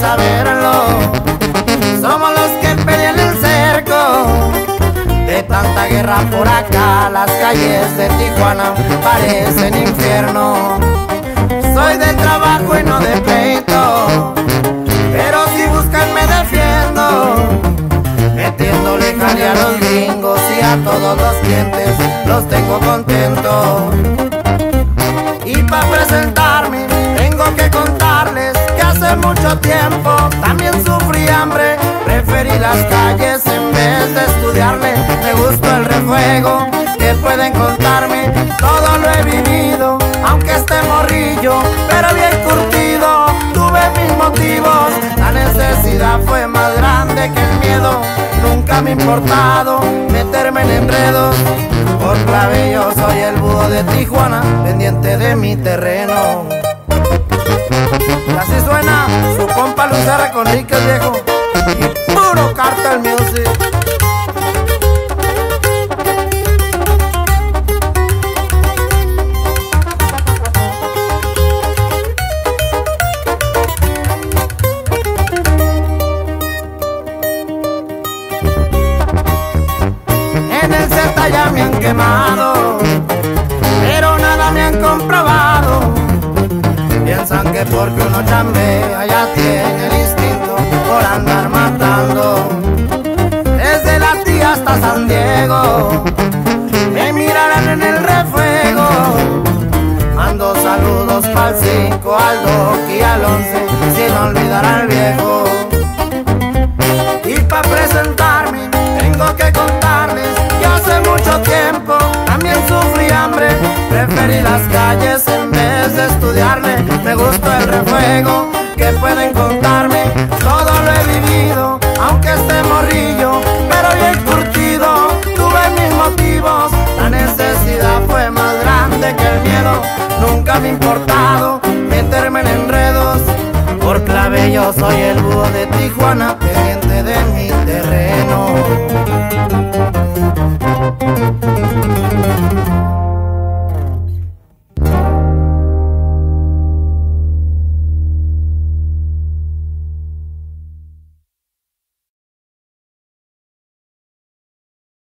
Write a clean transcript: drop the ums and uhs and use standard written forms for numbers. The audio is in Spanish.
saberlo. Somos los que pelean el cerco. De tanta guerra por acá, las calles de Tijuana parecen infierno. Soy de trabajo y no de pleito, pero si buscan me defiendo, metiéndole jale a los gringos y a todos los clientes los tengo contentos. Y para presentarme tengo que contarles que hace mucho tiempo también sufrí hambre. Preferí las calles en vez de estudiarle. Me gustó el refuego, que pueden contarme, todo lo he vivido, aunque esté morrillo, pero bien curtido. Tuve mis motivos, la necesidad fue más grande que el miedo. Nunca me ha importado meterme en enredos. Por clave yo soy el búho de Tijuana, pendiente de mi terreno. Y así suena su compa Luis R. Conríquez, viejo, y puro Cartel Music. En el Z ya me han quemado, pero nada me han comprobado. Piensan que porque uno chambea ya tiene el instinto por andar matando. Desde la tía hasta San Diego me mirarán en el refuego. Mando saludos pa'l 5, al Doc y al 11, sin olvidar al viejo. Y pa' presentarme tengo que contarles que hace mucho tiempo también sufrí hambre. Preferí las calles en vez de estudiarle. Me gustó el refuego, que pueden contarme, todo lo he vivido, aunque esté morrillo, pero bien curtido. Tuve mis motivos, la necesidad fue más grande que el miedo. Nunca me ha importado meterme en enredos. Por clave yo soy el búho de Tijuana, pendiente de mi terreno.